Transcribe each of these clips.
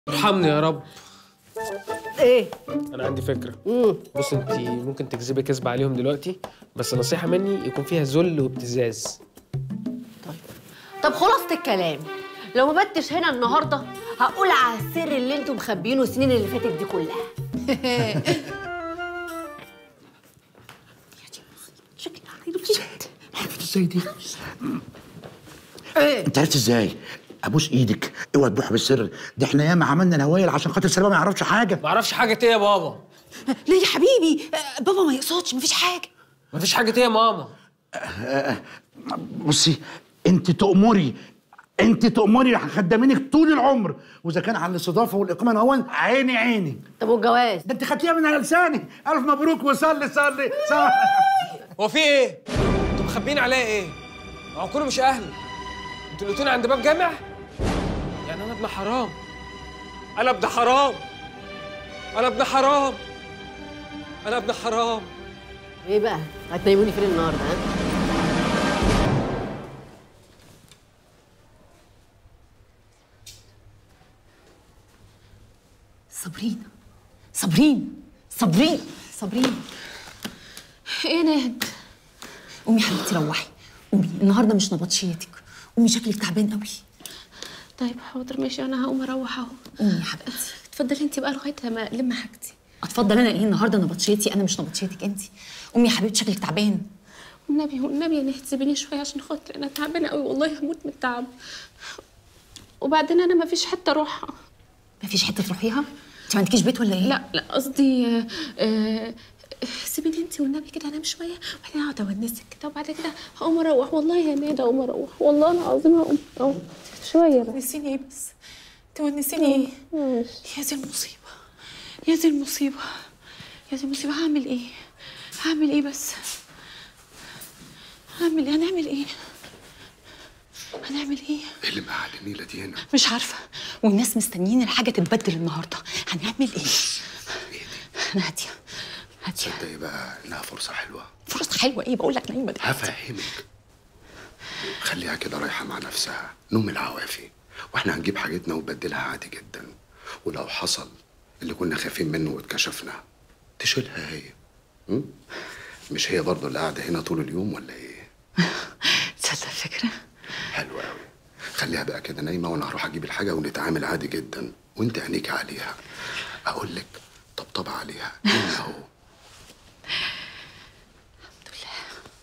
ارحمني يا رب. ايه؟ انا عندي فكره. بص، انت ممكن تكذبي كذبه عليهم دلوقتي، بس نصيحه مني يكون فيها ذل وابتزاز. طب خلاصة الكلام، لو ما بتش هنا النهارده هقول على السر اللي انتوا مخبيينه السنين اللي فاتت دي كلها. شكلها عرفت ازاي دي؟ ايه؟ انت عرفت ازاي؟ ابوس ايدك، اوعى تبوح بالسر ده، احنا ياما عملنا نوايل عشان خاطر سلامه ما يعرفش حاجه. ما اعرفش حاجه ايه يا بابا؟ ليه يا حبيبي؟ بابا ما يقصدش، مفيش حاجه. مفيش حاجه ايه يا ماما؟ بصي، انت تؤمري خدامينك طول العمر، واذا كان عن الاستضافه والاقامه نهون عيني عيني. طب والجواز؟ ده انت خدتيها من على لساني. الف مبروك وصلي صلي. هو في ايه؟ انتوا مخبيين عليا ايه؟ هو كله مش اهلي. انتوا لقيتوني عند باب جامع؟ يعني انا ابن حرام. انا ابن حرام. انا ابن حرام. انا ابن حرام. ايه بقى؟ هتنيموني فين النهارده ها؟ صابرين. ايه نهد؟ قومي يا حبيبتي روحي، قومي، النهارده مش نبطشيتك، قومي شكلك تعبان قوي. طيب حاضر ماشي، انا هقوم اروح اهو. قومي يا حبيبتي. اتفضلي انت بقى لغايه ما الم حاجتي. اتفضل انا ايه؟ النهارده نبطشيتي انا، مش نبطشيتك انت. قومي يا حبيبتي شكلك تعبان. والنبي يا نهد سيبيني شويه عشان خاطر انا تعبانه قوي والله، هموت من التعب. وبعدين انا ما فيش حته اروحها. ما فيش حته تروحيها؟ انت ما عندكيش بيت ولا ايه؟ لا قصدي سيبيني انت والنبي كده انام شويه وبعدين اقعد اونسك كده، وبعد كده هقوم اروح. والله يا نادى هقوم اروح، والله العظيم هقوم اهو شويه بس. تونسيني ايه بس؟ تونسيني ايه؟ يا دي المصيبه. هعمل ايه بس؟ هنعمل ايه؟ ايه اللي مقعد النيله دي هنا؟ مش عارفه، والناس مستنيين الحاجه تتبدل النهارده. هنعمل ايه؟ ايه دي؟ انا هاديه. تصدقي بقى انها فرصه حلوه. فرصه حلوه ايه؟ بقول لك نايمه دلوقتي. هفهمك. خليها كده رايحه مع نفسها نوم العوافي، واحنا هنجيب حاجتنا ونبدلها عادي جدا، ولو حصل اللي كنا خايفين منه واتكشفنا تشيلها هي. مش هي برضه اللي قاعده هنا طول اليوم ولا ايه؟ تصدق فكره حلوه قوي. خليها بقى كده نايمه وانا هروح اجيب الحاجه ونتعامل عادي جدا، وانت عينيك عليها. اقول لك طبطب عليها اهو. الحمد لله.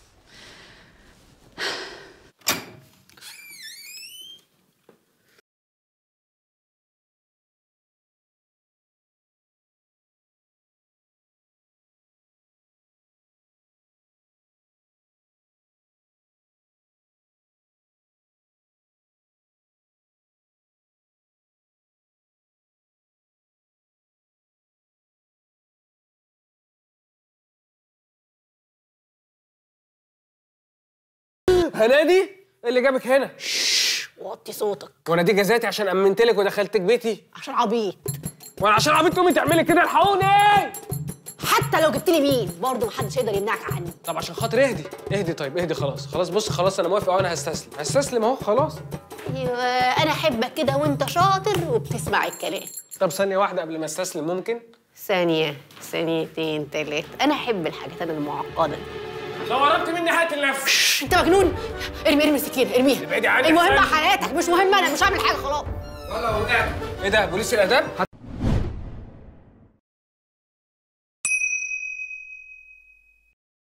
هنادي؟ ايه اللي جابك هنا؟ وطي صوتك. وانا دي جزاتي عشان امنت لك ودخلتك بيتي؟ عشان عبيط. وانا عشان عبيط تقومي تعملي كده؟ الحقوني. حتى لو جبت لي مين برضه محدش يقدر يمنعك عني. طب عشان خاطر اهدي. طيب اهدي خلاص بص، خلاص انا موافق وانا هستسلم اهو خلاص. ايوه انا احبك كده وانت شاطر وبتسمع الكلام. طب ثانيه واحده قبل ما استسلم ممكن؟ ثانية ثانيتين تلاتة، أنا أحب الحاجات المعقدة. لو قربت مني هقتل نفسي. أنت مجنون؟ ارمي السكينة ارميها. ابعدي عني. المهم حياتك مش مهمة، أنا مش هعمل حاجة خلاص. ولا وقعت. ايه ده بوليس الآداب؟